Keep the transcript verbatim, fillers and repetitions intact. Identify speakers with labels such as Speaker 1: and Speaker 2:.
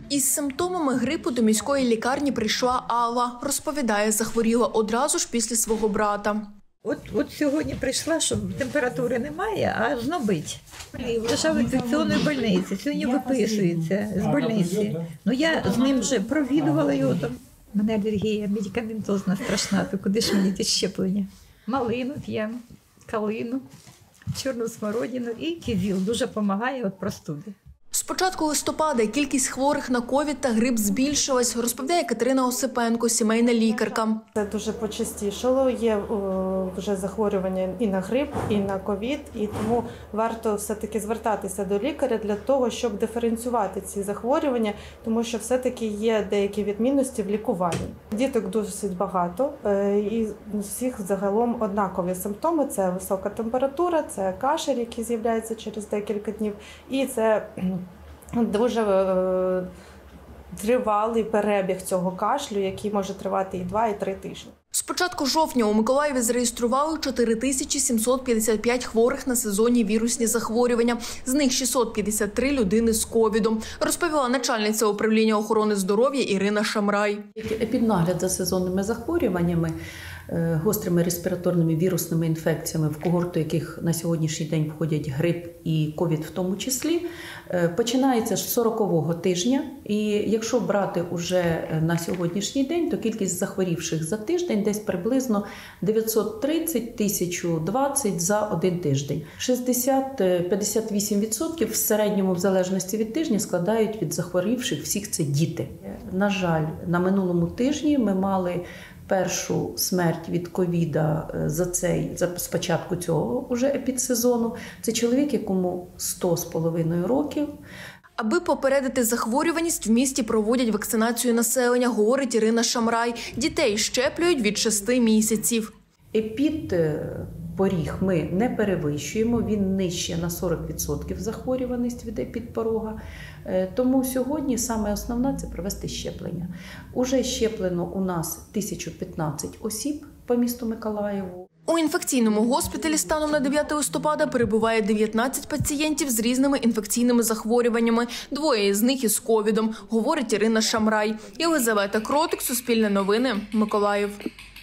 Speaker 1: Із симптомами грипу до міської лікарні прийшла Алла. Розповідає, захворіла одразу ж після свого брата.
Speaker 2: От, от сьогодні прийшла, що температури немає, а знобить. Лежав в інфекційній больниці, сьогодні виписується з больниці. Ну я з ним вже провідувала його там. У мене алергія медикаментозна страшна, то куди ж мені ті щеплення? Малину п'ємо, калину, чорну смородину і кизіл. Дуже допомагає від простуди.
Speaker 1: З початку листопада кількість хворих на ковід та грип збільшилась, розповідає Катерина Осипенко, сімейна лікарка.
Speaker 3: Це дуже почастішало, є вже захворювання і на грип, і на ковід, і тому варто все-таки звертатися до лікаря для того, щоб диференціювати ці захворювання, тому що все-таки є деякі відмінності в лікуванні. Діток досить багато, і у всіх загалом однакові симптоми – це висока температура, це кашель, який з'являється через декілька днів, і це дуже е, тривалий перебіг цього кашлю, який може тривати і два, і три тижні.
Speaker 1: З початку жовтня у Миколаєві зареєстрували чотири тисячі сімсот п'ятдесят п'ять хворих на сезонні вірусні захворювання. З них шістсот п'ятдесят три людини з ковідом, розповіла начальниця управління охорони здоров'я Ірина Шамрай.
Speaker 4: Епіднагляд за сезонними захворюваннями, гострими респіраторними вірусними інфекціями, в когорту яких на сьогоднішній день входять грип і ковід в тому числі, починається з сорокового тижня. І якщо брати уже на сьогоднішній день, то кількість захворівших за тиждень десь приблизно дев'ятсот тридцять - тисяча двадцять за один тиждень. шістдесят - п'ятдесят вісім відсотків в середньому, в залежності від тижня, складають від захворівших всіх це діти. На жаль, на минулому тижні ми мали першу смерть від ковіда за цей, за спочатку цього уже епідсезону. Це чоловік, якому сто з половиною років.
Speaker 1: Аби попередити захворюваність, в місті проводять вакцинацію населення, говорить Ірина Шамрай. Дітей щеплюють від шести місяців.
Speaker 4: Епідпоріг ми не перевищуємо, він нижче на сорок відсотків захворюваність від епідпорога. Тому сьогодні саме основне – це провести щеплення. Уже щеплено у нас тисяча п'ятнадцять осіб по місту Миколаєву.
Speaker 1: У інфекційному госпіталі станом на дев'яте листопада перебуває дев'ятнадцять пацієнтів з різними інфекційними захворюваннями. Двоє з них із ковідом, говорить Ірина Шамрай. Єлизавета Кротик, Суспільне новини, Миколаїв.